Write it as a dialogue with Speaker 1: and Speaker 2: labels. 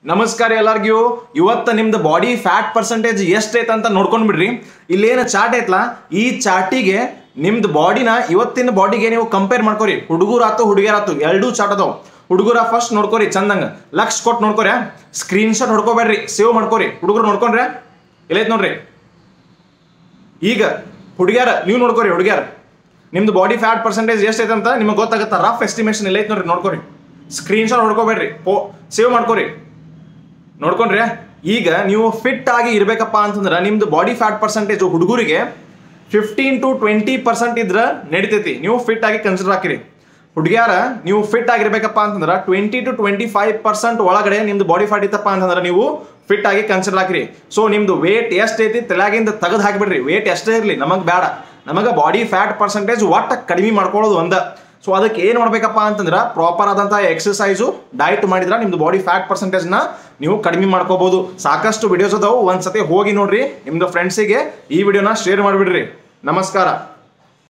Speaker 1: ನಮಸ್ಕಾರ ಎಲ್ಲರಿಗೂ ಇವತ್ತು ನಿಮ್ದು ಬಾಡಿ ಫ್ಯಾಟ್ ಪರ್ಸೆಂಟೇಜ್ ಎಷ್ಟೈತೆ ಅಂತ ನೋಡ್ಕೊಂಡು ಬಿಡ್ರಿ. ಇಲ್ಲೇನು ಚಾರ್ಟ್ ಐತಲ್ಲ, ಈ ಚಾರ್ಟಿಗೆ ನಿಮ್ದು ಬಾಡಿನ ಇವತ್ತಿನ ಬಾಡಿಗೆ ನೀವು ಕಂಪೇರ್ ಮಾಡ್ಕೊರಿ. ಹುಡುಗರಾತು ಹುಡುಗಿಯರಾತು ಎರಡೂ ಚಾರ್ಟ್ ಅದಾವ. ಹುಡುಗರ ಫಸ್ಟ್ ನೋಡ್ಕೊರಿ ಚಂದಂಗ ಲಕ್ಷ ಕೊಟ್ಟು ನೋಡ್ಕೊರಿ, ಸ್ಕ್ರೀನ್ ಶಾಟ್ ಹೊಡ್ಕೋಬೇಡ್ರಿ, ಸೇವ್ ಮಾಡ್ಕೊರಿ. ಹುಡುಗರು ನೋಡ್ಕೊಂಡ್ರೆ ಎಲ್ಲೈತೆ ನೋಡ್ರಿ. ಈಗ ಹುಡುಗಿಯರ ನೀವು ನೋಡ್ಕೊರಿ, ಹುಡುಗಿಯರ ನಿಮ್ದು ಬಾಡಿ ಫ್ಯಾಟ್ ಪರ್ಸೆಂಟೇಜ್ ಎಷ್ಟೈತೆ ಅಂತ ನಿಮಗೆ ಗೊತ್ತಾಗುತ್ತೆ. ರಫ್ ಎಸ್ಟಿಮೇಷನ್ ಎಲ್ಲೈತೆ ನೋಡ್ರಿ, ನೋಡ್ಕೊರಿ. ಸ್ಕ್ರೀನ್ ಶಾಟ್ ಹೊಡ್ಕೋಬೇಡ್ರಿ, ಸೇವ್ ಮಾಡ್ಕೊರಿ. ನೋಡ್ಕೊಂಡ್ರೆ ಈಗ ನೀವು ಫಿಟ್ ಆಗಿ ಇರ್ಬೇಕಪ್ಪ ಅಂತಂದ್ರೆ ನಿಮ್ದು ಬಾಡಿ ಫ್ಯಾಟ್ ಪರ್ಸೆಂಟೇಜ್ ಹುಡುಗರಿಗೆ 15 to 20% ಇದ್ರೆ ನಡಿತೈತಿ. ನೀವು ಫಿಟ್ ಆಗಿ ಕನ್ಸಿಡರ್ ಹಾಕಿರಿ. ಹುಡುಗಿಯಾರ ನೀವು ಫಿಟ್ ಆಗಿರ್ಬೇಕಪ್ಪ ಅಂತಂದ್ರೆ 20 to 25% ಒಳಗಡೆ ನಿಮ್ದು ಬಾಡಿ ಫ್ಯಾಟ್ ಇತ್ತಪ್ಪ ಅಂತಂದ್ರೆ ನೀವು ಫಿಟ್ ಆಗಿ ಕನ್ಸಿಡರ್ ಹಾಕಿರಿ. ಸೊ ನಿಮ್ದು ವೇಟ್ ಎಷ್ಟೈತಿ ತಲೆಯಾಗಿಂದ ತೆಗೆದು ಹಾಕಿಬಿಡ್ರಿ. ವೇಟ್ ಎಷ್ಟೇ ಇರಲಿ ನಮಗೆ ಬೇಡ, ನಮಗೆ ಬಾಡಿ ಫ್ಯಾಟ್ ಪರ್ಸೆಂಟೇಜ್ ಒಟ್ಟ ಕಡಿಮೆ ಮಾಡ್ಕೊಳ್ಳೋದು ಒಂದ. ಸೊ ಅದಕ್ಕೆ ಏನು ಮಾಡ್ಬೇಕಪ್ಪ ಅಂತಂದ್ರೆ ಪ್ರಾಪರ್ ಆದಂಥ ಎಕ್ಸಸೈಸು ಡಯಟ್ ಮಾಡಿದ್ರೆ ನಿಮ್ದು ಬಾಡಿ ಫ್ಯಾಟ್ ಪರ್ಸೆಂಟೇಜ್ನ ನೀವು ಕಡಿಮೆ ಮಾಡ್ಕೋಬಹುದು. ಸಾಕಷ್ಟು ವಿಡಿಯೋಸ್ ಅದಾವು, ಒಂದ್ಸತಿ ಹೋಗಿ ನೋಡ್ರಿ. ನಿಮ್ದು ಫ್ರೆಂಡ್ಸಿಗೆ ಈ ವಿಡಿಯೋನ ಶೇರ್ ಮಾಡಿಬಿಡ್ರಿ. ನಮಸ್ಕಾರ.